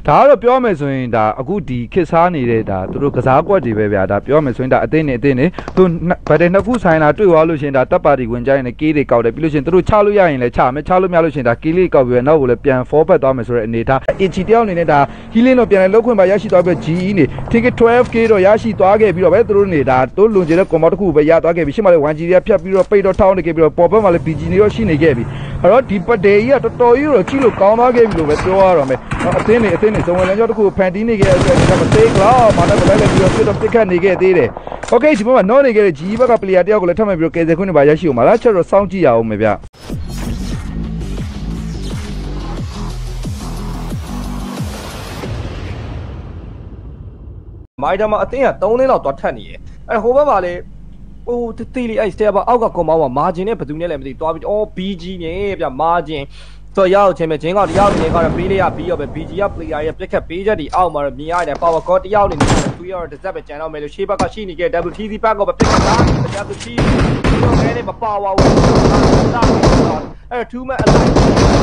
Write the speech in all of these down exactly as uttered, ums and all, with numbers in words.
ဒါကတော့ပြောမယ်ဆိုရင်ဒါအခုဒီခစ်စားနေတဲ့ဒါသူတို့ကစားကွက်တွေပဲဗျာဒါပြောမယ်ဆိုရင်ဒါအသင်းနေအသင်းနေသူဗတ်တယ်နှစ်ခုဆိုင်လာတွေ့သွားလို့ရှင်ဒါတပ်ပါတီဝင်ကြရင်လည်းကေးတွေကောက်တယ်ပြီးလို့ရှင်သူတို့ချလို့ရရင်လည်းချမယ်ချလို့မရလို့ရှင်ဒါကေးလေးကောက်ပြီးတော့နောက်ကိုလည်းပြန် forward သွားမယ်ဆိုတဲ့အနေထား H တယောက်အနေနဲ့ဒါ healing တော့ပြန်လဲလောက်ခွင့်ပါရရှိသွားပြီး G E နေ ticket twelve K တော့ရရှိသွားခဲ့ပြီးတော့ပဲသူတို့နေတာတို့လွန်ကျင်တဲ့ combo တစ်ခုပဲရသွားခဲ့ပြီးရှင်းမလဲ one G ရဖြတ်ပြီးတော့ပိတ်တော့ထောင်းနေခဲ့ပြီးတော့ပေါ်ဘက်မှာလည်း B G နေရောရှိနေခဲ့ပြီအဲ့တော့ဒီပတ်တယ်ကြီးကတော်တော်ကြီးတော့ကြည့်လို့ကောင်းသွားခဲ့ပြီလို့ပဲပြောရတော့မယ်အသင်းနေအသင်းနေဇုံဝင်လမ်းကျောတစ်ခုဖန်တီးနေခဲ့တဲ့အတွက်ဒါမသေးလားမာနဲ့လည်းပြီးတော့ပြတော့ပြစ်ခတ်နေခဲ့သေးတယ် Okay ဒီမှာနော်နေခဲ့တဲ့ G E ဘက်က player တယောက်ကိုလည်းထပ်မပြီးတော့ကယ်ဆယ်ခွင့်နဲ့ပါရရှိအောင်ပါလားချက်တော့စောင့်ကြည့်ရအောင်မယ်ဗျမိုင်းတမအတင်းကသုံးလင်းလောက်သွားထက်နေရဲ့အဲဟိုဘက်မှာလေဟိုတီလီအဲ့စတဲပါအောက်ကကွန်မောင်းမှာမာဂျင်နဲ့ဘယ်သူနဲ့လည်းမသိသွားပြီးအော် B G နဲ့ဗျမာဂျင်ဆိုရောက်ချင်းပဲချင်းကောက်တယောက်နေကတော့ပေးလေးရပြီးတော့ပဲ B G က player ရဲ့ပြက်ခတ်ပေးချက်ဒီအောက်မှာတော့မြင်ရတယ် power god တယောက်နေနေသူရောတစ်စက်ပဲကျန်တော့မယ်လို့ရှေ့ဘက်ကရှိနေခဲ့ W T C ဘက်ကပဲပြက်ခတ်တာ W T C တော့ခဲနေမပါဝါဘူးအဲ့ two man အလိုက်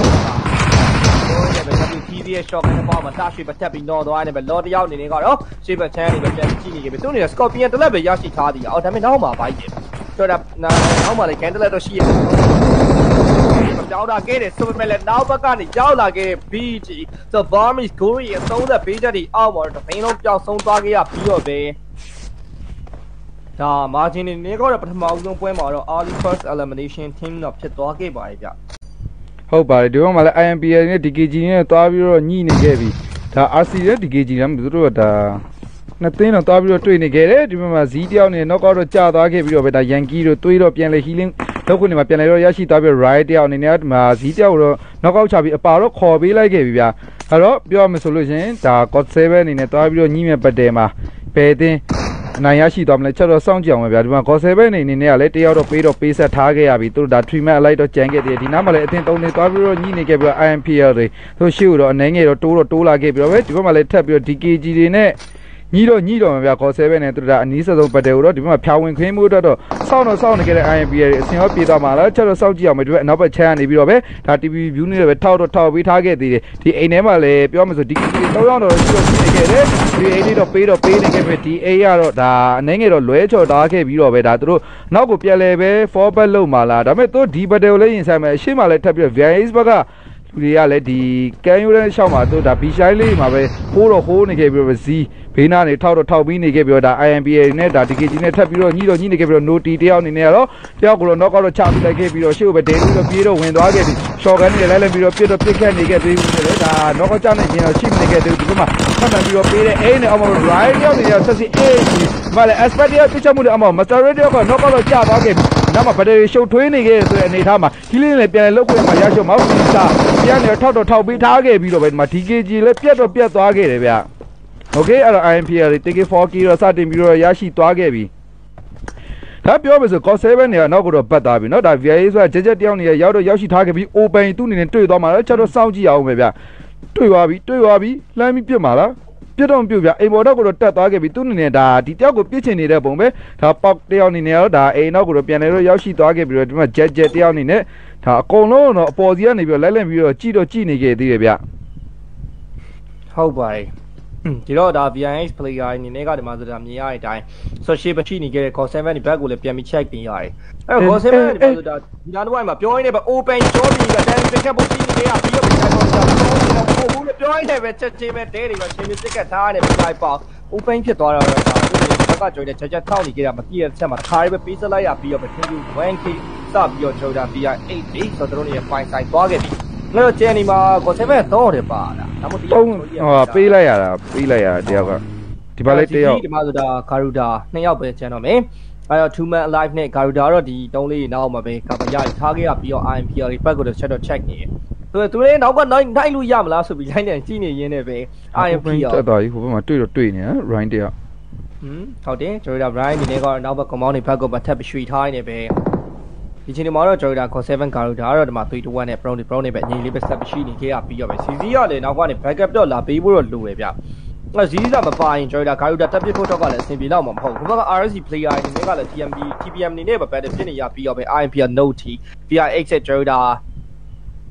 တော့ပဲ W T C ရဲ့ shot နဲ့ပေါ့မှာတာရှိပဲတက်ပြီးတော့သွားနေပဲလော်တယောက်နေနေကတော့ရှေ့ဘက်ချမ်းနေပဲပြန်ကြည့်နေခဲ့ပြီသူနေ Scorpion တစ်လက်ပဲရရှိထားသည်အော်ဒါပေမဲ့နောက်မှာဘိုက်တယ်ဆိုတော့နောက်မှာလေ Candle တော့ရှိရတယ်ကြောက်တာခဲ့တယ်ဆိုပေမဲ့လည်းနောက်ဘက်ကနေရောက်လာခဲ့တဲ့ B G ဆို Barmis Gory အဆုံးသက်ပေးချက်ဒီအောက်မှာတော့တစ်လုံးပြောင်းဆုံးသွားခဲ့ရပြီးတော့ပဲဒါ margin နေနေကတော့ပထမအဆုံးပွဲမှာတော့ early first elimination team တော့ဖြစ်သွားခဲ့ပါတယ်ဗျဟုတ်ပါတယ်ဒီဘက်မှာလည်း I M P L နဲ့ D K G နဲ့တွားပြီးတော့ညှိနေခဲ့ပြီဒါ R C နဲ့ D K G လည်းသူတို့ကဒါနှစ်သိန်းတော့တွားပြီးတော့တွေ့နေခဲ့တယ်ဒီဘက်မှာ Z တယောက်နဲ့ knock out တော့ကြာသွားခဲ့ပြီးတော့ပဲဒါ Yankee တို့တွေးတော့ပြန်လေ healing လောက်ခွင့်နေမှာပြန်လေတော့ရရှိသွားပြီး right တယောက်အနေနဲ့ဒီမှာ Z တယောက်တော့ knock out ချပြီးအပါတော့ခေါ်ပေးလိုက်ခဲ့ပြီဗျာအဲ့တော့ပြောရမယ်ဆိုလို့ရှင်ဒါ God seven အနေနဲ့တွားပြီးတော့ညှိမဲ့ပတ်တယ်မှာဘယ်သိန်းအနိုင်ရရှိသွားမလဲချက်တော့စောင့်ကြည့်အောင်ပဲဗျာဒီမှာ God seven အနေနဲ့ကလည်းတယောက်တော့ပေးတော့ပေးဆက်ထားခဲ့ရပြီသူတို့ဒါ treatment အလိုက်တော့ကြမ်းခဲ့တယ်ဒီနားမှာလည်းအတင်းသုံးနေသွားပြီးတော့ညှိနေခဲ့ပြီးတော့ I M P L တွေသူရှေ့တော့အနေငယ်တော့တိုးတော့တိုးလာခဲ့ပြီးတော့ပဲဒီဘက်မှာလည်းထပ်ပြီးတော့ D K G တွေနဲ့ညီတော့ညီတော့မှာဗျာ God seven နဲ့သူတို့ဒါအနီးဆက်ဆုံးပတ်တယ်ကိုတော့ဒီဘက်မှာဖြာဝင်ခွင်းမှုတော့တော့စောင့်တော့စောင့်နေခဲ့တဲ့ I M P L တွေအစင်ရောပြေးသွားမှာလားချက်တော့စောင့်ကြည့်အောင်ပဲဒီဘက်နောက်ဘက်ချမ်းနေပြီးတော့ပဲဒါ T V view နဲ့ပဲထောက်တော့ထောက်ပေးထားခဲ့သေးတယ်ဒီအိမ်ထဲမှာလည်းပြောမှဆို D K G တွေတော့တော့ရှိတော့ရှိနေခဲ့တယ်ဒီအိမ်လေးတော့ပေးတော့ပေးနေခဲ့ပြီဒီအိမ်ကတော့ဒါအနေငယ်တော့လွဲချော်ထားခဲ့ပြီးတော့ပဲဒါသူတို့နောက်ကိုပြန်လဲပဲ forward လုပ်မှာလားဒါပေမဲ့သူဒီပတ်တယ်ကိုလည်းရင်ဆိုင်မယ်အရှိမလည်းထပ်ပြီး V I S ဘက်ကလူတွေကလည်းဒီကန်ယူတဲ့ရှောက်မှာသူဒါ B shine လေးမှာပဲဟိုးတော့ဟိုးနေခဲ့ပြီးတော့ Z ဘေးနားနေထောက်တော့ထောက်ပြီးနေခဲ့ပြီးတော့ဒါ I M P A နဲ့ဒါ D K G နဲ့ထပ်ပြီးတော့ညှိတော့ညှိနေခဲ့ပြီးတော့ no T တယောက်အနေနဲ့ကတော့တယောက်ကတော့ knock out တော့ချပြီးလိုက်ခဲ့ပြီးတော့ရှေ့ကိုပဲ daily တော့ပြေးတော့ဝင်သွားခဲ့ပြီ short gun နဲ့လိုက်လိုက်ပြီးတော့ပြစ်တော့ပြစ်ခတ်နေခဲ့ပြီးတယ်ဒါ knock out ချနေခြင်းတော့ရှိနေခဲ့တယ်ဒီဘက်မှာဖတ်တန်ပြီးတော့ပေးတဲ့ A နဲ့အောက်မှာ right တယောက်နေတော့ဆက်စီ A မလဲ expert တယောက်ပြစ်ချက်မှုနဲ့အောက်မှာ master တယောက်က knock out တော့ချသွားခဲ့ပြီနောက်မှာ battery ရှုပ်ထွေးနေခဲ့ဆိုတဲ့အနေထားမှာ healing လည်းပြန်လောက်ခွင့်မှာရရှုံမောက်ပြီးသားပြန်နေထောက်တော့ထောက်ပေးထားခဲ့ပြီးတော့ပဲဒီမှာ D K G လည်းပြတ်တော့ပြတ်သွားခဲ့တယ်ဗျOkay အဲ့တော့ I M P L တွေ ticket four K တော့စတင်ပြီးတော့ရရှိသွားခဲ့ပြီဒါပြောမယ်ဆို God seven เนี่ยနောက်ကတော့ပတ်သွားပြီเนาะဒါ V I A ဆိုတာကြက်ကြက်တယောက်နေရရောက်တော့ရောက်ရှိထားခဲ့ပြီး open သူ့အနေနဲ့တွေ့သွားမှာလားချက်တော့စောင့်ကြည့်အောင်ပဲဗျတွေ့သွားပြီတွေ့သွားပြီလှမ်းပြီးပြစ်မှာလားပြစ်တော့မပြုတ်ဗျအိမ်ပေါ်တော့ကတော့တက်သွားခဲ့ပြီသူ့အနေနဲ့ဒါဒီတယောက်ကိုပြစ်ချင်နေတဲ့ပုံပဲဒါပေါက်တယောက်အနေနဲ့တော့ဒါအိမ်နောက်ကတော့ပြန်လဲတော့ရောက်ရှိသွားခဲ့ပြီးတော့ဒီမှာကြက်ကြက်တယောက်အနေနဲ့ဒါအကုန်လုံးတော့အပေါ်စီကနေပြီးတော့လိုက်လိုက်ပြီးတော့ကြည့်တော့ကြည့်နေခဲ့သေးတယ်ဗျဟုတ်ပါတယ်ဒီတော့ဒါ V I S player အနေနဲ့ကဒီမှာဆိုတာမြင်ရတဲ့အတိုင်း social ပချိနေခဲ့တဲ့ God seven ဒီ back ကိုလည်းပြန်ပြီး check ပြင်ရတယ်အဲ့တော့ God seven ဒီမှာဆိုတာဒီနားတစ်ဝိုက်မှာပြောရင်းနဲ့ပဲ open ကြောပြီးကတန်းပြက်ဖို့ရှိနေခဲ့ရပြီးတော့ပြန်တော့တာတော့ဘူးလို့ပြောရင်းနဲ့ပဲချက်ချင်းပဲတဲတွေပဲချင်းချင်းစစ်ကထားရတယ်ပြလိုက်ပေါ့ open ဖြစ်သွားတော့ဒါသူ့ဘက်ကကြွေတဲ့ချက်ချက်ထောက်နေခဲ့တာမပြည့်တဲ့ချက်မှာတစ်ခါလေးပဲပေးစလိုက်ရပြီးတော့ပဲ one K စပြီးတော့ကျွန်တော်ဒါ V I eight လေးဆိုတော့တို့ရဲ့ fine side သွားခဲ့ပြီအဲ့တော့ channel မှာ God seven တော့တယ်ပါလားဒါမှမဟုတ်တရားဟိုပေးလိုက်ရတာပေးလိုက်ရတာတယောက်ကဒီပါလေးတယောက်ဒီမှာဆိုတာ Garuda နှစ်ယောက်ပဲ channel မယ်အဲ့တော့ two man alive နဲ့ Garuda တော့ဒီတုံးလေးနောက်မှာပဲကပ်ရရထားခဲ့ရပြီးတော့ I M P L ဘက်ကိုတော့ check တော့ check နေတယ်သူသူလည်းနောက်ကနိုင်နိုင်လို့ရမလားဆိုပြီး line နဲ့ကြည့်နေရင်းနဲ့ပဲ I M P L တက်သွားပြီဟိုဘက်မှာတွေ့တော့တွေ့နေရ Ryan တယောက်ဟွန်းဟုတ်တယ် Garuda Ryan ဒီနေ့ကတော့နောက်ဘက် compound တွေဘက်ကိုပတ်ထပ်ပြီးရွှေထားနေပဲဒီချိန်မှာတော့ကျွန်တော်ဒါ God seven ကာရိုဒါကတော့ဒီမှာthree to oneနဲ့ Pro နဲ့ Pro နဲ့ပဲအငြိမ်လေးပဲဆက်ပြီးရှိနေခဲ့ရပြီးတော့ပဲ C Z ကလည်းနောက်ကနေ backup တော့လာပေးဖို့တော့လိုတယ်ဗျ။အဲ့ Z ကမပါရင်ကျွန်တော်ဒါကာရိုဒါတက်ပစ်ဖို့တော့ကလည်းအဆင်ပြေတော့မှာမဟုတ်ဘူး။ဘက်က R S C player အနေနဲ့ကလည်း T M B T P M အနေနဲ့ပဲ battle ဖြစ်နေရပြီးတော့ပဲ I M P L Note T V I X ကျွန်တော်ဒါ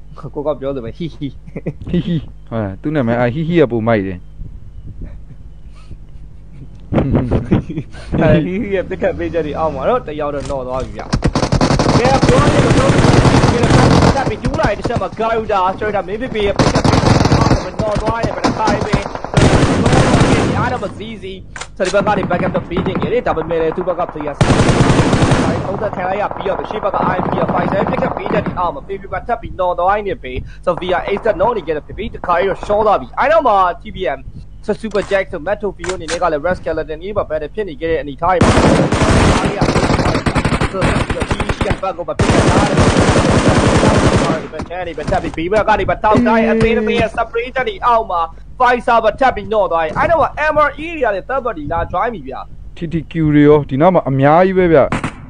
ကိုကပြောလို့ပဲဟီဟီဟီဟီဟာသူနာမည်အာဟီဟီကပုံမိုက်တယ်အဲဒီရပစ်ခတ်ပေးချက်တွေအောက်မှာတော့တယောက်တော့တော့သွားပြီဗျကဲပြောနေတော့တော့တက်ပြီးကျူးလိုက်တစ်ချက်မှာဂါယူတာဆိုတော့မေးပေးရပစ်ခတ်ပေးတော့သွားတယ်ဗျခိုင်းပေးအားတော့မစည်းစီဆိုဒီဘက်ကနေ backup တော့ပေးခြင်းကြီးဒါပေမဲ့သူ့ဘက်က player ဆိုင်ပုံသက်ခံလိုက်ရပြီးတော့ရှေ့ဘက်က I M P ကfive seven ပစ်ခတ်ပေးချက်တွေအောက်မှာပေးပြီးပါတက်ပြီးတော့သွားနေပြီဆို via ace တော့နေကြတယ်ပြီးတခါရတော့ရှော့သွားပြီအဲ့တော့မှ T B M so super jack ဆို metal fio နေနဲ့ကလည်း red skeleton ကြီးပါပဲဖြစ်နေကြတဲ့အနေထားတွေမှာအားရဆိုတော့ဒီကဘက်ကဘာဖြစ်နေတာလဲဒီဘက်ကနေပဲတက်ပြီးဘေးဘက်ကနေပဲတောက်တိုင်းအသေးသေးရဲ့ spray တက်ဒီအောက်မှာfive server တက်ပြီးတော့သွားရင်အဲ့တော့ M R E တွေကလည်း third party လာ join ပြီဗျာ T T Q တွေရောဒီနောက်မှာအများကြီးပဲဗျ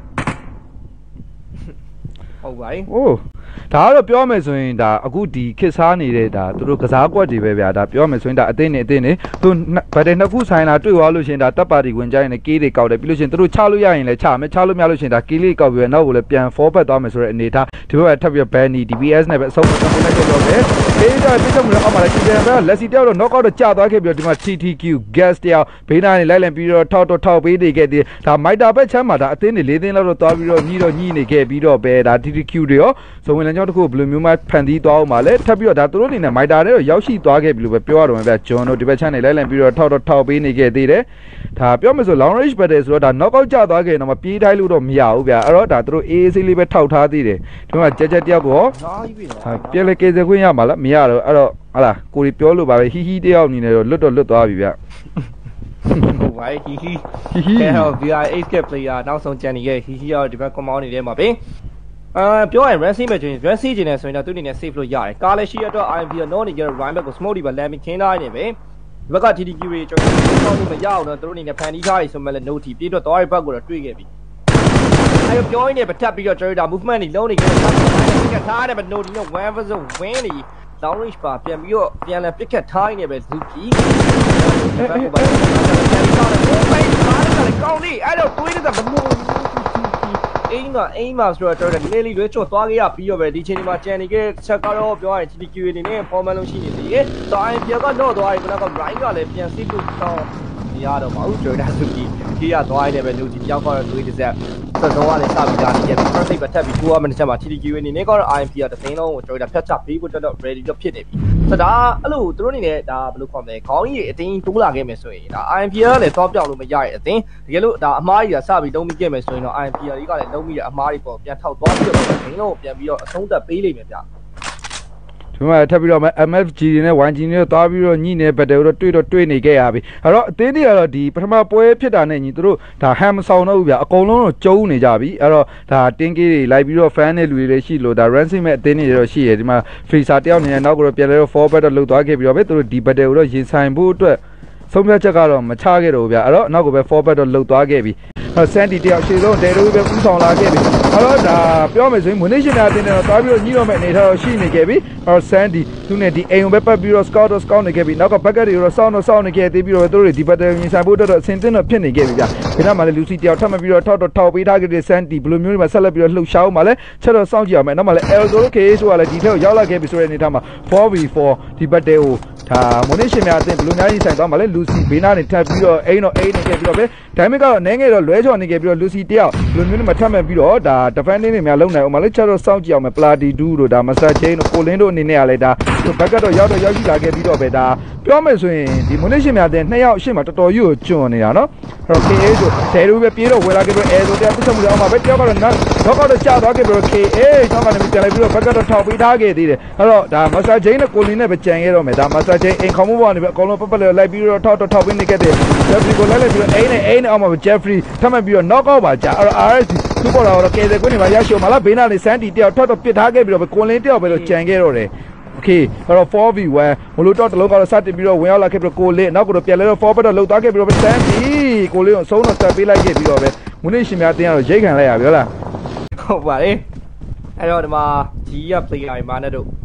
ဟုတ်ပါပြီ။အိုးဒါကတော့ပြောမယ်ဆိုရင်ဒါအခုဒီခစ်စားနေတဲ့ဒါသူတို့ကစားကွက်တွေပဲဗျာဒါပြောမယ်ဆိုရင်ဒါအသိနေအသိနေသူဗတ်တယ်နှစ်ခုဆိုင်လာတွေ့သွားလို့ရှင်ဒါတပ်ပါတီဝင်ကြရင်လည်းကေးတွေကောက်တယ်ပြီးလို့ရှင်သူတို့ချလို့ရရင်လည်းချမယ်ချလို့မရလို့ရှင်ဒါကေးလေးကောက်ပြီးတော့နောက်ကိုလည်းပြန် forward သွားမယ်ဆိုတဲ့အနေထားဒီဘက်ကထပ်ပြီး Benny D P S နဲ့ပဲအဆုံးအဆုံးနဲ့ကြောက်တယ်။အေးဒါပြစ်ချက်မှုလည်းအောက်မှာလည်းရှင်ပြန်လက်စီတယောက်တော့ knock out တော့ကျသွားခဲ့ပြီးတော့ဒီမှာ T T Q gas တယောက်ဘေးနားနေလိုက်လံပြီးတော့ထောက်တော့ထောက်ပေးနေခဲ့တယ်ဒါမိုက်တာဘက်ချမ်းမှာဒါအသိနေလေးသိန်းလောက်တော့သွားပြီးတော့ညှိတော့ညှိနေခဲ့ပြီးတော့ပဲဒါ T T Q တွေရောဇဝင်လမ်းကြောင်းတစ်ခုဘယ်လိုမျိုးမှဖန်တီးသွားအောင်ပါလဲထပ်ပြီးတော့ဒါသူတို့အနေနဲ့မိုက်တာတွေတော့ရောက်ရှိသွားခဲ့ပြီလို့ပဲပြောရတော့မှာဗျဂျွန်တို့ဒီဘက်ချမ်းနေလိုက်လံပြီးတော့ထောက်တော့ထောက်ပေးနေခဲ့သေးတယ်ဒါပြောမယ်ဆို long range battle ဆိုတော့ဒါ knock out ကျသွားခဲ့ရင်တော့မပြေးတိုင်းလို့တော့မရဘူးဗျအဲ့တော့ဒါသူတို့ A A C လေးပဲထောက်ထားသေးတယ်ဒီမှာကြက်ကြက်တယောက်ကိုပြက်လေကေစခွင့်ရမှာလားမရတော့အဲ့တော့ဟာလားကိုရီပြောလို့ပါပဲဟီဟီတယောက်အနေနဲ့တော့လွတ်တော့လွတ်သွားပြီဗျဟုတ်ပါဟီဟီဟီဟီဟဲ့ V I eight K player နောက်ဆုံးကြံနေခဲ့ဟီဟီရောဒီဘက် command နေထဲမှာပဲအာပြောရင် run scene ပဲချင်း run scene ကျင်နေဆိုရင်တော့သူအနေနဲ့ save လို့ရတယ်ကားလည်းရှိရတော့ I M P တော့ နေကြ run back ကို smoke ဒီပါ land ခင်းထားနေပဲဒီဘက်က T T Q တွေကျွန်တော်ဆောက်လို့မရအောင်တော့သူတို့အနေနဲ့ဖန်တီးထားပြီဆိုမှလည်း note ပြေးတော့သွားရဘက်ကိုတော့တွေ့ခဲ့ပြီအဲပြောရင်းနဲ့ပတ်သက်ပြီးတော့ကျွန်တော်ဒါ movement တွေလုံးနေကြတယ်ပြတ်ထားတယ်ပဲ note နဲ့ one versus win နေ long range ပါပြန်ပြီးတော့ပြန်လဲပစ်ခတ်ထားနေပဲ Zuki ဒီဘက်ကိုပါပြန်ပြီးတော့ကောင်းလေးအဲ့တော့တွေးနေတာမမို့အိမ်မှာအိမ်မှာဆိုတော့တော်တော်လေးလေးလွဲချော့သွားခဲ့ရပြီးတော့ပဲဒီချိန်ဒီမှာကြံနေခဲ့ချက်ကတော့ပြောရရင် T T Q အနေနဲ့ format လုံးရှိနေသေးတယ်။ဆိုရင်ပြန်ကတော့သွားရင်ကတော့ Brian ကလည်းပြန်စစ်လို့တော့မရတော့ပါဘူးကျွန်တော်တို့ဒီကြီးရသွားရတယ်ပဲလူကြီးကြောက်ကတော့တွေးတစ်ဆက်ဆက်တော့လည်းစပြီးသားနေခဲ့ပြီ first aid ပဲထပ်ပြီးtwo minutes ချက်မှာ T T Q အနေနဲ့ကတော့ I M P ကတစ်သိန်းလုံးကိုကျွန်တော်တို့ဖြတ်ချပေးဖို့တော့ ready တော့ဖြစ်နေပြီ။ဆိုတော့ဒါအဲ့လိုသူတို့အနေနဲ့ဒါဘယ်လိုခေါ်မလဲခေါင်းကြီးအတင်းတိုးလာခဲ့မယ်ဆိုရင်ဒါ I M P ကလည်းတော့ပြောင်းလို့မရရဲ့အတင်းတကယ်လို့ဒါအမားကြီးကစပြီးလုံးပြီးခဲ့မယ်ဆိုရင်တော့ I M P ကလည်းလုံးပြီးတဲ့အမားကြီးပေါ်ပြန်ထောက်သွားပြီးတော့ဒင်းလုံးကိုပြန်ပြီးတော့အဆုံးသက်ပေးလိမ့်မယ်ဗျာဒီမှာထပ်ပြီးတော့ M F G တွေနဲ့ Y G တွေနဲ့သွားပြီးတော့ညှိနေဘက်တယ်တော့တွေ့တော့တွေ့နေခဲ့ရပြီအဲ့တော့အသေးတွေကတော့ဒီပထမပွဲဖြစ်တာနဲ့ညီတို့ဒါဟမ်မဆောင်တော့ဘူးဗျအကုန်လုံးတော့ကျုံနေကြပြီအဲ့တော့ဒါတင်းကေးတွေလိုက်ပြီးတော့ fan တွေလူတွေလည်းရှိလို့ဒါ ransom မဲ့အသေးတွေတော့ရှိရဒီမှာ freezer တယောက်နေနောက်ကတော့ပြန်လဲတော့ forward တော့လှုပ်သွားခဲ့ပြီးတော့ပဲသူတို့ဒီဘက်တယ်ကိုတော့ရင်ဆိုင်ဖို့အတွက်ဆုံးဖြတ်ချက်ကတော့မချခဲ့တော့ဘူးဗျအဲ့တော့နောက်ကပဲ forward တော့လှုပ်သွားခဲ့ပြီအဲ့ Sandy တယောက်ရှေ့ဆုံးတဲတို့ပဲပူဆောင်လာခဲ့ပြီအဲ့တော့ဒါပြောမယ်ဆိုရင် munition အတင်းတော့သွားပြီးတော့ညှိတော့မဲ့အနေထားတော့ရှိနေခဲ့ပြီအဲ့ Sandy သူနဲ့ဒီအိမ်ုံပဲပတ်ပြီးတော့ scout တော့ scout နေခဲ့ပြီနောက်က bucket တွေတော့စောင်းတော့စောင်းနေခဲ့သေးပြီးတော့သူတို့ဒီဘက်တယ်ရင်ဆိုင်ဖို့တော့အဆင်သင့်တော့ဖြစ်နေခဲ့ပြီဗျဒီနောက်မှာလည်း Lucy တယောက်ထပ်မပြီးတော့ထောက်တော့ထောက်ပေးထားခဲ့တဲ့ Sandy ဘယ်လိုမျိုးတွေမှာဆက်လက်ပြီးတော့လှုပ်ရှားအောင်ပါလဲချက်တော့စောင့်ကြည့်အောင်မယ်နောက်မှာလည်း Elzo Kဆိုတာလည်းဒီထက်ကိုရောက်လာခဲ့ပြီဆိုတဲ့အနေထားမှာ four v four ဒီဘက်တယ်ကိုဒါ munition များအတင်းဘယ်လိုများရင်ဆိုင်သွားမှာလဲ Lucy ဘေးနားနေထပ်ပြီးတော့အိမ်တော့အိမ်နေခဲ့ပြီးတော့ပဲ damage ကတော့နည်းငယ်တော့လွဲချော်နေခဲ့ပြီးတော့ Lucy တယောက်ဘယ်လိုမျိုးနဲ့မထပ်မဲ့ပြီးတော့ဒါ defending တွေများလုံနိုင်အောင်မလဲချက်တော့စောင့်ကြည့်အောင်မယ် Plati two တို့ဒါ Master Chain တို့ကိုလင်းတို့အနေနဲ့ကလည်းဒါ back ကတော့ရောက်တော့ရောက်ရှိလာခဲ့ပြီးတော့ပဲဒါပြောမယ်ဆိုရင်ဒီ munition များတဲ့နှစ်ယောက်အရှိမတော်တော်ကြီးကိုကျွန်းနေတာနော်အဲ့တော့ K A ဆိုဒဲတို့ပဲပြေးတော့ဝယ်လာခဲ့ပြီး Air ဆိုတရားပြစ်ချက်မှုတွေအောင်မှာပဲတယောက်ကတော့နောက်တော့ကတော့ကြာသွားခဲ့ပြီးတော့ K A တော့ကနေပြန်လိုက်ပြီးတော့ back ကတော့ထောက်ပေးထားခဲ့သေးတယ်အဲ့တော့ဒါ Master Chain နဲ့ကိုလင်းနဲ့ပဲကြံခဲ့တော့မယ်ဒါ Master Chain အိမ်ခေါင်းမပေါ်ကနေပဲအကုန်လုံးပတ်ပတ်လိုက်ပြီးတော့ထောက်တော့ထောက်ပေးနေခဲ့တယ် Jeffrey ကိုလိုက်လိုက်ပြီးတော့အိမ်နဲ့အိမ်နဲ့အောင်မှာ Jeffrey ထပ်မှတ်ပြီးတော့ knock out ပါကြာအဲ့တော့ R S သူ့ပေါ်တော့ကဲတယ်ကွင်းနေမှာရရှိအောင်မလားဘေးနားလေး Sandy တယောက်ထောက်တော့ပစ်ထားခဲ့ပြီးတော့ကိုလင်းတယောက်ပဲတော့ကြံခဲ့တော့တယ်Okay အဲ့တော့ four v one မလို့တော့တလုံးကတော့စတင်ပြီးတော့ဝင်ရောက်လာခဲ့ပြီးတော့ကိုလေးနောက်ကတော့ပြန်လဲတော့ forward တော့လှုပ်သွားခဲ့ပြီးတော့ Sandy ကိုလေးကိုအဆုံးတော့တက်ပေးလိုက်ခဲ့ပြီးတော့ပဲ munition များတင်းကတော့ရိတ်ခံလိုက်ရပြီဟုတ်လားဟုတ်ပါလေအဲ့တော့ဒီမှာ G က player မာနဲ့တို့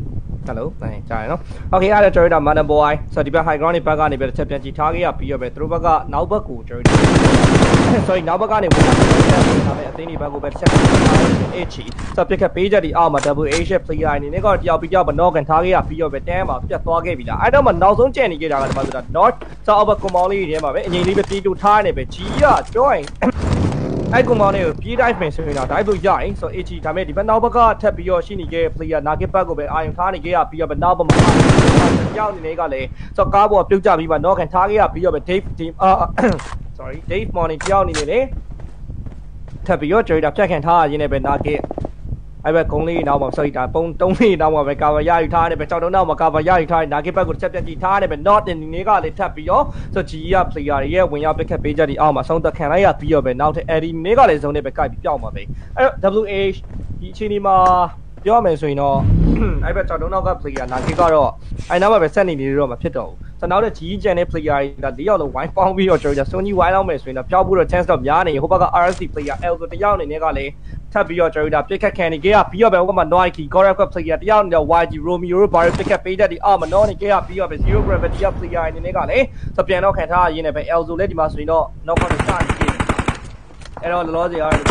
hello နိုင်ကြားရနော် okay အဲ့ဒါကျွန်တော်တို့ man boy ဆိုတော့ဒီဘက် high ground တွေဘက်ကနေပြီးတော့ချက်ပြန်ကြည့်ထားခဲ့ရပြီးတော့ပဲသူတို့ဘက်ကနောက်ဘက်ကိုကျွန်တော်တို့ sorry နောက်ဘက်ကနေဝင်လာတယ်ဒါပေမဲ့အသင်းတွေဘက်ကိုပဲချက်ပြန်ထားတယ် h ဆိုတော့ပြက်ခက်ပေးချက်ဒီအောက်မှာ double a shape player အနေနဲ့ကတော့တယောက်ပြီးတယောက်မ knock ကန်ထားခဲ့ရပြီးတော့ပဲတန်းမှာပြတ်သွားခဲ့ပြီလားအဲ့တော့မှနောက်ဆုံးကျန်နေခဲ့တာကဒီမှာဆိုတာ north south ဘက်ကွန်မောင်းလေးတွေထဲမှာပဲအငိမ့်လေးပဲတီးတူထားနေပဲ G က join အဲ့ကွန်မောင်းလေးကိုပြေးတိုင်းပင်ဆိုရင်တော့ဒါလို့ရရင်ဆို H ဒါပေမဲ့ဒီဘက်နောက်ဘက်ကထပ်ပြီးတော့ရှိနေခဲ့ player နာဂစ်ဘက်ကိုပဲအာယုံထားနေခဲ့ရပြီးတော့နောက်ဘက်မှာကြောက်နေနေကလည်းဆိုကားပေါ်ပြုတ်ကြပြီးမှ knock ကန်ထားခဲ့ရပြီးတော့ပဲ Dave team အာ sorry Dave morning ကြောက်နေနေလေထပ်ပြီးတော့ Jerry ဖြတ်ခံထားရခြင်းနဲ့ပဲနာဂစ်အဲ့ဘက်ကုန်းလေးနောက်မှာ sorry ဒါပုံသုံးလေးနောက်မှာပဲ cover ရယူထားတယ်ပဲကြောက်တော့နောက်မှာ cover ရယူထားတယ်နာဂစ်ဘက်ကိုချက်ပြက်ကြည့်ထားတယ်ပဲ not တင်နေကလည်းထပ်ပြီးတော့ဆို G ရ player တွေရဲ့ဝင်ရောက်ပစ်ခတ်ပေးချက်ဒီအောက်မှာဆုံးသက်ခံလိုက်ရပြီးတော့ပဲနောက်ထပ် Eddie နေကလည်းဇုံနဲ့ပဲကိုက်ပြီးပြောင်းမှာပဲအဲ့တော့ W H ဒီအချိန်ဒီမှာပြောမယ်ဆိုရင်တော့အဲ့ဘက်ကြောက်တော့နောက်က player နာဂစ်ကတော့အဲ့နောက်မှာပဲဆက်နေနေတော့မှဖြစ်တော့ဘူးဆိုတော့နောက်တဲ့ G ကျန်တဲ့ player တွေက၄ယောက်လုံးဝိုင်းပေါင်းပြီးတော့ကျွန်တော်တို့ Sony ဝိုင်းလောက်မယ်ဆိုရင်တော့ပြောင်းဖို့တော့ chance တော့များနေဟိုဘက်က R S C player L ဆိုတယောက်အနေနဲ့ကလည်းထပ်ပြီးတော့ကျွန်တော်တို့ပြစ်ခတ်ခံနေကြရပြီးတော့ပဲဟိုဘက်မှာ Nike Correct player တယောက်အနေနဲ့ Y G Romeo တို့ဘာလို့ပြစ်ခတ်ပေးတတ်ဒီအော်မနော်နေကြရပြီးတော့ပဲ zero gravity player အနေနဲ့ကလည်းစပြန်တော့ခံထားရင်းနဲ့ပဲ L ဆိုလည်းဒီမှာဆိုရင်တော့ knock on စနေကြတယ်အဲ့တော့လောလောဆယ်အား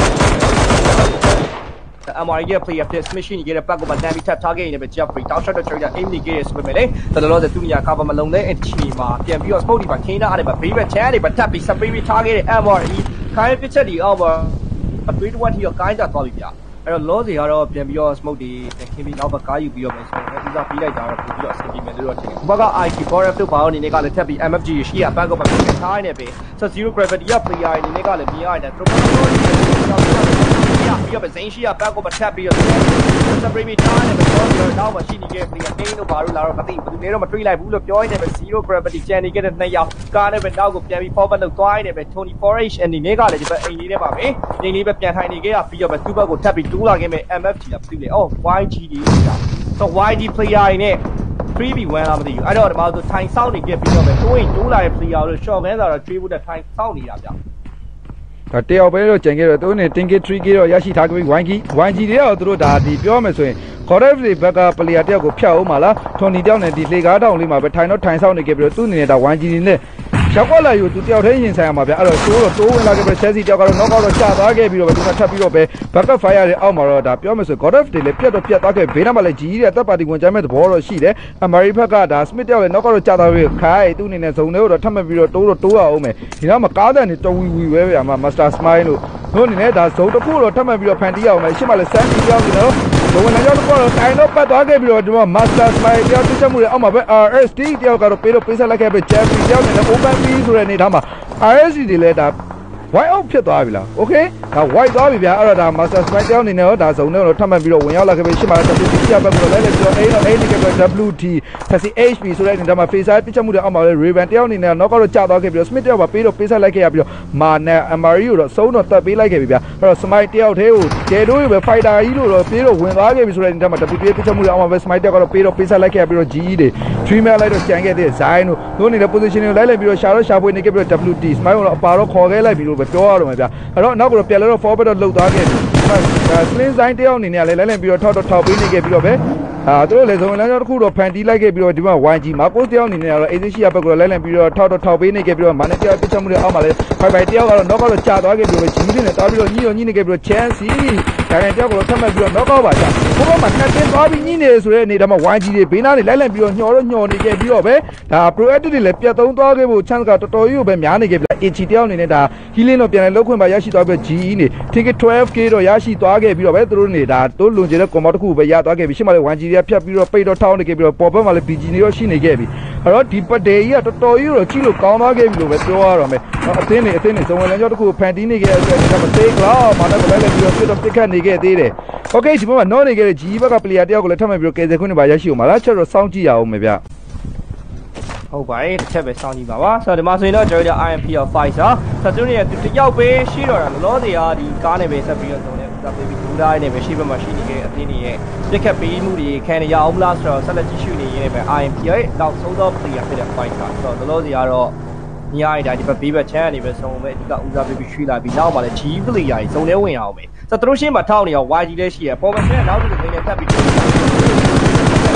အမာရီရဲ့ player ဖြစ် machine ကြီးရဲ့ဘက်ကမှတန်းပြီးထပ်ထားခဲ့ရင်လည်း Jeffrey တောက်ရှော့တော့ကျွန်တော် aim နေခဲ့ရဆိုပေမဲ့လေတော်တော်လေးသူညာ cover မလုံးတဲ့အချိန်မှာပြန်ပြီးတော့ sport ဒီမှာခင်းထားရတယ်ပဲ ဘေးဘက် chance တွေပဲထပ်ပြီး spray ထားခဲ့တဲ့ M R E ခိုင်းပစ်ချက်ဒီအောက်မှာအသွေးတစ်ဝက်ထိတော့ကိုင်းကြသွားပြီဗျအဲ့တော့လောစီကတော့ပြန်ပြီးတော့ smoke တွေခင်းပြီးနောက်ဘက်ကားယူပြီးတော့မယ်ဆိုတော့ဦးစားပေးလိုက်တာတော့ပြီးတော့အဆင်ပြေမယ်လို့တော့ထင်တယ်ဘက်က I T Correct တို့ဘာလို့အနေနဲ့ကလည်းထပ်ပြီး M F G ရှိရဘက်ကပဲထားနေပဲဆို zero gravity ရ player အနေနဲ့ကလည်းမြင်ရတယ်သူတို့ပြီးတော့ပဲဇိန်းရှိရဘက်ကပဲထပ်ပြီးတော့ spray ပြီးထားနေပဲတော့နောက်မှရှိနေခဲ့ player အိန်းတို့ဘာလို့လာတော့မသိဘူးဘယ်သူနေတော့မတွေးလိုက်ဘူးလို့ပြောနေတယ်ပဲ zero gravity ကျန်နေခဲ့တဲ့နှစ်ယောက်ကားနဲ့ပဲနောက်ကိုပြန်ပြီး forward လုပ်သွားနေတယ်ပဲ Tony four H အနေနဲ့ကလည်းဒီဘက်အိမ်လေးထဲမှာပဲအိမ်လေးပဲပြန်ထိုင်နေခဲ့ရပြီးတော့ပဲသူ့ဘက်ကိုထပ်ပြီးတူးလာခဲ့မယ် M F G ကပြီလေအော် Y G ဒီဆို Y G player နဲ့ three v one လာမသိဘူးအဲ့တော့ဒီမှာဆိုထိုင်ဆောက်နေခဲ့ပြီးတော့ပဲတိုးရင်တိုးလာတဲ့ player တို့ short man ဆိုတော့ကျွေးဖို့တဲ့ထိုင်ဆောက်နေတာဗျဒါတယောက်ပဲတော့ကြံခဲ့တော့သူနဲ့ ten k three k တော့ရရှိထားပြီး one k one g တွေတော့သူတို့ဒါဒီပြောမယ်ဆိုရင် correct တွေဘက်က player တယောက်ကိုဖျက်အောင်ပါလား Tony တယောက်နဲ့ဒီလေကားတောင်လေးမှာပဲထိုင်တော့ထိုင်ဆောက်နေခဲ့ပြီးတော့သူ့အနေနဲ့ဒါ one g တွေနဲ့ရောက်ကွက်လာယူသူတယောက်တည်းရင်ဆိုင်ရမှာဗျအဲ့တော့တိုးတော့တိုးဝင်လာခဲ့ပြီး Chelsea တယောက်ကတော့ knock out တော့ကျသွားခဲ့ပြီးတော့သူကထပ်ပြီးတော့ပဲ backup fire တွေအောက်မှာတော့ဒါပြောမယ်ဆို correct တွေလည်းပြတ်တော့ပြတ်သွားခဲ့ဘေးနားမှာလည်း G ရဲ့အသက်ပါတီဝင်ကြမ်းမဲ့သဘောတော့ရှိတယ် Amari ဘက်ကဒါ Smith တယောက်လည်း knock out တော့ကျသွားပြီးခိုင်းသူ့အနေနဲ့ဇုံတွေကိုတော့ထပ်မှတ်ပြီးတော့တိုးတော့တိုးရအောင်မယ်ဒီတော့မှာကားတန်တွေတော်ဝီဝီပဲဗျာမှာ Master Smile လို့တို့အနေနဲ့ဒါဇုံတစ်ခုတော့ထပ်မှတ်ပြီးတော့ဖန်တီးရအောင်မယ်ရှင်းမလဲ Sandy တယောက်နေတော့ဘဝင်လည်းရောက်တော့တိုင်တော့ပတ်သွားခဲ့ပြီးတော့ဒီမှာ Master Smile တယောက်တိကျမှုတွေအောက်မှာပဲ R S D တယောက်ကတော့ပေးတော့ပေးဆက်လိုက်ခဲ့ပြီး Jeffrey တယောက်နဲ့ open B ဆိုတဲ့အနေထားမှာ R S D တွေလည်းဒါ white out ဖြစ်သွားပြီလား okay ဒါ white သွားပြီဗျာအဲ့တော့ဒါ Master Smile တယောက်အနေနဲ့တော့ဒါဇုံနဲ့တော့ထပ်မှတ်ပြီးတော့ဝင်ရောက်လာခဲ့ပြီးရှင်းမလဲ W T ပြတ်ပြီးတော့လဲလဲပြီးတော့ A တော့ A နေခဲ့ပြီး W T တက်စီ H P ဆိုတဲ့အနေထားမှာ face side ပြတ်မှုတွေအောက်မှာလဲ Raven တယောက်အနေနဲ့ knock out တော့ကျသွားခဲ့ပြီးတော့ Smith တယောက်ပါပေးတော့ပေးဆက်လိုက်ခဲ့ရပြီးတော့မာနဲ့ Amari ကိုတော့စုံတော့တက်ပေးလိုက်ခဲ့ပြီဗျာအဲ့တော့ Smile တယောက်တည်းကိုကျဲတို့ပဲ fighter ကြီးလို့တော့ပေးတော့ဝင်သွားခဲ့ပြီဆိုတဲ့အနေထားမှာ W T ပြတ်မှုတွေအောက်မှာပဲ Smile တယောက်ကတော့ပေးတော့ပေးဆက်လိုက်ခဲ့ရပြီးတော့ G E တွေ Dreamer လိုက်တော့ကြံခဲ့တဲ့ Zain တို့တို့အနေနဲ့ position ကိုလိုက်လိုက်ပြီးတော့ရှာတော့ရှာဖွေနေခဲ့ပြီးတော့ W T Smile ကိုတော့အပါတော့ခေါ်ခဲ့လိုက်ပြီးလို့ပဲပြောရတော့မှာဗျာအဲ့တော့နောက်ကတော့ပြန်လဲတော့ forward တော့လှုပ်သွားခဲ့တယ်ဒါ Slim Zain တယောက်အနေနဲ့လည်းလဲလဲပြီးတော့ထောက်တော့ထောက်ပေးနေခဲ့ပြီးတော့ပဲအာသူတို့လည်းဇုံလမ်းကြောင်းတစ်ခုတော့ဖန်တီးလိုက်ခဲ့ပြီးတော့ဒီမှာ Y G Marcos တယောက်အနေနဲ့ကတော့ A C C ဘက်ကတော့လဲလဲပြီးတော့ထောက်တော့ထောက်ပေးနေခဲ့ပြီးတော့ Mane တယောက်ပြတ်မှုတွေအောက်မှာလဲ five by တယောက်ကတော့ knock out တော့ကြာသွားခဲ့ပြီးတော့ G တွေနဲ့တားပြီးတော့ညှိရောညှိနေခဲ့ပြီးတော့ Chelsea ဒါနဲ့တယောက်ကတော့ထပ်မှတ်ပြီးတော့ knock out ပါကြာဘိုးဘမှာနှစ်တင်းသွားပြီးညှိနေဆိုတဲ့အနေဒါမှ Y G တွေဘေးနားနေလဲလဲပြီးတော့ညှော်တော့ညှော်နေခဲ့ပြီးတော့ပဲဒါ proactive တွေလည်းပြတ်သုံးသွားခဲ့ဖို့ chance ကတော်တော်ကြီးကိုပဲများနေခဲ့ပြီလား H တယောက်အနေနဲ့ဒါ healing တော့ပြန်လဲလောက်ခွင့်ပါရရှိသွားပြီးတော့ G E နေ ticket twelve k တော့ရရှိသွားခဲ့ပြီးတော့ပဲသူတို့နေတာတိုးလွန်ကျတဲ့ combo တစ်ခုပဲရသွားခဲ့ပြီးရှင်းမလဲ one G တွေကဖြတ်ပြီးတော့ပိတ်တော့ထောင်းနေခဲ့ပြီးတော့ပေါ်ဘက်မှာလည်း B G တွေရောရှိနေခဲ့ပြီအဲ့တော့ဒီပတ်ဒေကြီးကတော်တော်ကြီးတော့ကြည့်လို့ကောင်းသွားခဲ့ပြီလို့ပဲပြောရတော့မယ်အသင်းနေအသင်းနေဇုံဝင်လမ်းကြောင်းတစ်ခုဖန်တီးနေခဲ့တဲ့အတွက်ဒါမသေးကတော့မာနကလည်းလည်းပြီးတော့ပြတ်တော့ပြစ်ခတ်နေခဲ့သေးတယ် okay ဒီဘက်မှာနော်နေခဲ့တဲ့ G ဘက်က player တယောက်ကိုလည်းထပ်မှတ်ပြီးတော့ကယ်ဆယ်ခွင့်တွေပါရရှိအောင်ပါလားချက်တော့စောင့်ကြည့်ရအောင်မယ်ဗျဟုတ်ပါတယ်တစ်ချက်ပဲစောင့်ကြည့်ပါပါဆိုတော့ဒီမှာဆိုရင်တော့ကျွန်တော်တို့ I M P of five ဆိုတော့သူတို့ရဲ့တယောက်ပဲရှိတော့တာလောစီယာဒီကားနဲ့ပဲဆက်ပြီးတော့သုံးတယ်ဒါပေမဲ့ဒူတိုင်းနဲ့ပဲရှိဘက်မှာရှိနေတဲ့အသင်းတွေရဲ့ပြက်ခတ်ပေးမှုတွေခံရအောင်မလားဆိုတော့ဆက်လက်ကြည့်ရှုနေရင်းနဲ့ပဲ I M P ရဲ့နောက်ဆုံးသော player ဖြစ်တဲ့ five ဆိုတော့လောစီယာတော့ညအိုင်ဒါဒီဘက်ဘေးဘက်ချမ်းကနေပဲဆုံးပဲအဓိကဦးစားပေးပြီးရွှေ့လာပြီးနောက်မှလည်း G player ကြီးစုံလဲဝင်အောင်ပဲဆိုတော့သူတို့ရှင်းမှာထောက်နေအောင် Y G လည်းရှိရပေါ်မှာဆက်နောက်တစ်ခုသိနေတက်ပြီးဒီနေ့ရဲ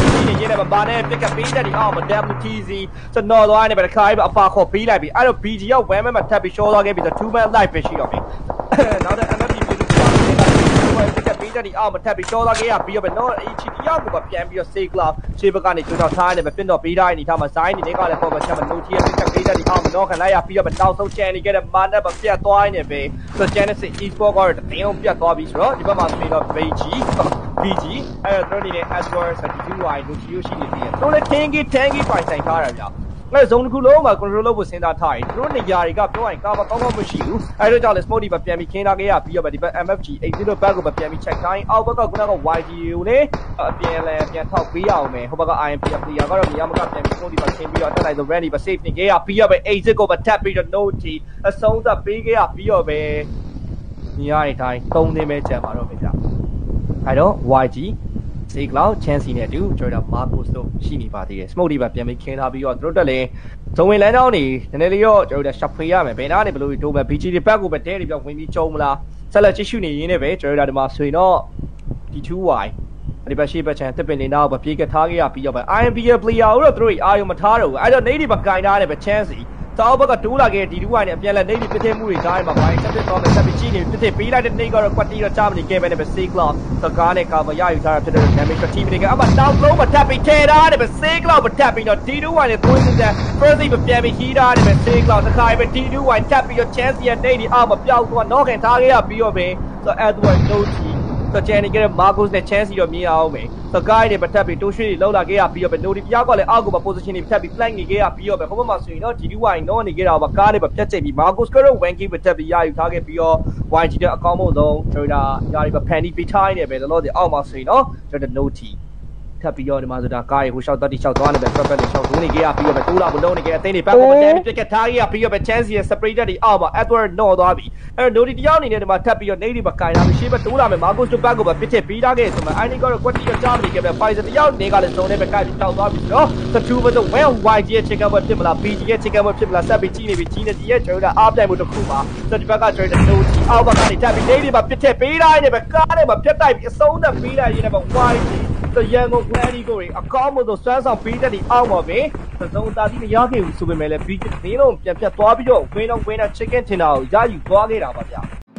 င်းနဲ့ဘာနဲ့ပြက်ကပေးတဲ့ဒီအောက်မှာ W T Z စနော်သွားနေပဲတစ်ခါပဲအပါခေါ်ပေးလိုက်ပြီအဲ့တော့ B G ရောက် one man မှာထပ်ပြီး show သွားခဲ့ပြီးဆို two man live ပဲရှိတော့ပြီနောက်တဲ့ M F G ပြည်သူ့ပြက်ကပေးတဲ့ဒီအောက်မှာထပ်ပြီး show သွားခဲ့ရပြီးတော့နော် H T ရောက်ကိုပြန်ပြီးတော့ save cloud ရှေ့ဘက်ကနေကြိုးတော့ထားနေပဲပြင်းတော့ပေးထားနေထားမှာဇိုင်းနေနေကလည်းပေါ်မှာချက်မှာ no T ပြက်ကပေးတဲ့ဒီအောက်မှာတော့ခလိုက်ရပြီးတော့တောက်ဆုံးချန်နေခဲ့တဲ့မာနက်ပဲပြတ်သွားနေပဲဆို Genesis Esports ကတော့တင်းအောင်ပြတ်သွားပြီဆိုတော့ဒီဘက်မှာပြီးတော့ B G B G အဲ့တော့တို့နေတဲ့ Edwards ဒီ two Y လူချီရှိနေသေးတယ်တို့လည်း tanky tanky ပိုင်ဆိုင်ထားတာဗျာအဲ့ zone တစ်ခုလုံးမှာ control လုပ်ဖို့စဉ်းစားထားရင်တို့နေရာတွေကပြောရင်ကာဘာကောင်းကောင်းမရှိဘူးအဲ့တော့ကြောင့်လေ smoke ဒီပဲပြန်ပြီးခင်းထားခဲ့ရပြီးတော့ဒီဘက် M F G eight zero back ကိုပဲပြန်ပြီး check တိုင်းအောက်ဘက်ကခုနက Y G ကိုလေအပြန်လဲပြန်ထောက်ပေးရအောင်မယ်ဟိုဘက်က I M P player ကတော့နေရာမကပြန်ပြီး smoke ဒီပဲခင်းပြီးတော့တက်လိုက်ဆို ready ပဲ safe နေခဲ့ရပြီးတော့ပဲ eight zero ကိုပဲ tap ပြီးတော့ no T အဆုံးသတ်ပေးခဲ့ရပြီးတော့ပဲနေရာတွေတိုင်းသုံးသင်းပဲကျန်ပါတော့မယ်ဗျအဲ့တော့ Y Gစေကလောက်ချန်စီနဲ့တူကျွန်တော်မာကိုစ်တို့ရှိနေပါသေးတယ် smoke ဒီပါပြန်ပြီးခင်းထားပြီးတော့တို့တက်လဲဇုံဝင်လမ်းကြောင်းနေနည်းနည်းလေးတော့ကျွန်တော်တို့ရှော့ဖွေရမယ်ဘယ်နာနေဘလို့ဒိုးမယ် B G တွေဘက်ကိုပဲတဲတွေပြောဝင်ပြီးကျုံမလားဆက်လက်ကြည့်ရှုနေရင်းနဲ့ပဲကျွန်တော်တို့ဒီမှာဆိုရင်တော့ D two Y ဒီဘက်ရှိဘက်ချန်တစ်ပင်နေတော့ပဲပြေးကထားခဲ့ရပြီးတော့ပဲ I M P player တို့တို့အာယုံမထားတော့ဘူးအဲ့တော့နေဒီဘကင်ထားတယ်ပဲချန်စီတောက်ဘက်ကတိုးလာခဲ့ဒီဒူဝိုင်းနဲ့အပြန်လက်နေပြီးပြစ်ထမှုတွေတိုင်းမှာဘိုင်းဆက်ပြစ်သွားမယ်ဆက်ပြီးကြည့်နေပြစ်ထပေးလိုက်တဲ့နေကတော့ကွက်တီတော့ချမနေခဲ့ပဲနဲ့ပဲ safe cloud စကားနဲ့ကာဗရယူထားတာဖြစ်တဲ့ damage တစ် team တွေကအမတောက်လုံးမထပ်ပြီးထဲထားတယ်ပဲ safe cloud မထပ်ပြီးတော့ဒီဒူဝိုင်းနဲ့သွင်းတဲ့ first aid ပြန်ပြီး heat ထားတယ်ပဲ safe cloud တစ်ခါပဲဒီဒူဝိုင်းထပ်ပြီးတော့ chance ရဲ့နေဒီအောက်မှာပျောက်သွား knock ခံထားခဲ့ရပြီးတော့ပဲဆို Edward no T ဆိုချန်နေကြတဲ့ Marcos နဲ့ chance ရောမြင်အောင်မယ်ဆို guy တွေပတ်ပြီးတိုးရွှေတွေလောက်လာခဲ့ရပြီးတော့ပဲ no ဒီပြောက်ကလည်းအောက်ကပဲ position တွေဖြတ်ပြီး flank နေခဲ့ရပြီးတော့ပဲဟိုဘက်မှာဆိုရင်တော့ D two Y နော်နေခဲ့တာပါကားတွေပဲဖြတ်ချိန်ပြီး Marcos ကတော့ one game ပဲတက်ပြီးရယူထားခဲ့ပြီးတော့ Y G တဲ့အကောင်းဆုံးဆုံးကျွန်တော်ဒါယာရီပဲ Fanny ပေးထားနေပဲလောလောဆယ်အောက်မှာဆိုရင်တော့ကျွန်တော် no T ထပ်ပြီးတော့ဒီမှာဆိုတာကားတွေဟိုရှောက်တက်တိရှောက်သွားနေပဲ perfect တွေရှောက်ဒိုးနေခဲ့ရပြီးတော့ပဲတိုးလာမလုံးနေခဲ့အသိနေဘက်ကိုပဲတက်ပြီးပြက်ကထားခဲ့ရပြီးတော့ပဲ chance ရဲ့ separator တွေအောက်မှာ Edward နော်သွားပြီအဲ့တော့ no ဒီတယောက်အနေနဲ့ဒီမှာထပ်ပြီးတော့ native ပဲကင်လာပြီးရှေ့ဘက်တိုးလာမယ် Marcos တို့ဘက်ကိုပဲပစ်ချက်ပေးထားခဲ့ဆိုမှ I think ကတော့ quality တော့ကြားမနေခဲ့ပဲ Pfizer တယောက်နေကလည်း zone နဲ့ပဲကိုက်ပြီးတောက်သွားပြီဆိုတော့ the two ဘက်တော့ well Y G ရဲ့ check up ဖြစ်မလား B G ရဲ့ check up ဖြစ်မလားဆက်ပြီးကြည့်နေပြီကြီးနေကြီးရဲ့ကျွန်တော်အားပြိုင်မှုတစ်ခုပါဆိုဒီဘက်ကကျွန်တော် no ဒီအောက်ဘက်ကနေထပ်ပြီး native ပဲပစ်ချက်ပေးထားနေပဲကားနဲ့ပဲပြတ်တိုက်ပြီးအဆုံးသတ်ပေးလိုက်ရင်းနဲ့ပဲ Y G the young of Gladdy going a combo the stress of beat at the arm of it the zone that the yaki super mele beat the no pian tobido when on when a chicken tinao ya you dog it out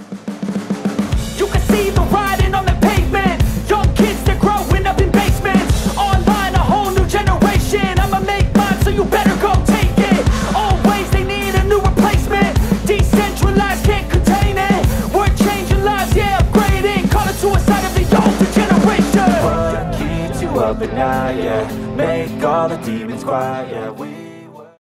you can see the riding on the pavement young kids they're growing up in basements online a whole new generation I'ma make mine so you better go take it always they need a new replacement decentralized can't contain it we're changing lives yeah upgrading call it suicide of the older generation up at night, yeah. Make all the demons quiet, yeah. We